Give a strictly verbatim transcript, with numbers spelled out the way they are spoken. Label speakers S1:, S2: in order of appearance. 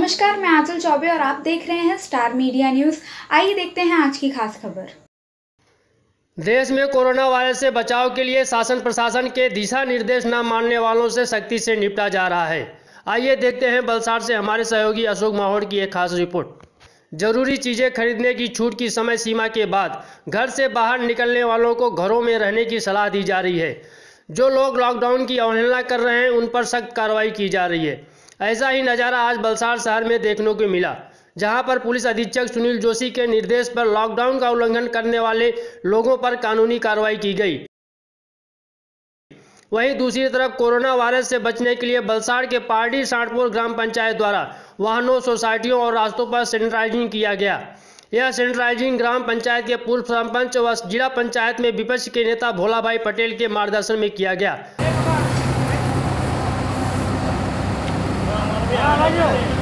S1: नमस्कार, मैं आंचल चौबे और आप देख रहे हैं स्टार मीडिया न्यूज। आइए देखते हैं आज की खास खबर।
S2: देश में कोरोना वायरस से बचाव के लिए शासन प्रशासन के दिशा निर्देश न मानने वालों से सख्ती से निपटा जा रहा है। आइए देखते हैं वलसाड़ से हमारे सहयोगी अशोक माहौड़ की एक खास रिपोर्ट। जरूरी चीजें खरीदने की छूट की समय सीमा के बाद घर से बाहर निकलने वालों को घरों में रहने की सलाह दी जा रही है। जो लोग लॉकडाउन की अवहेलना कर रहे हैं उन पर सख्त कार्रवाई की जा रही है। ऐसा ही नज़ारा आज वलसाड़ शहर में देखने को मिला, जहां पर पुलिस अधीक्षक सुनील जोशी के निर्देश पर लॉकडाउन का उल्लंघन करने वाले लोगों पर कानूनी कार्रवाई की गई। वहीं दूसरी तरफ कोरोना वायरस से बचने के लिए वलसाड़ के पारडी सांटपुर ग्राम पंचायत द्वारा वाहनों, सोसाइटियों और रास्तों पर सैनिटाइजिंग किया गया। यह सैनिटाइजिंग ग्राम पंचायत के पूर्व सरपंच व जिला पंचायत में विपक्ष के नेता भोला भाई पटेल के मार्गदर्शन में किया गया।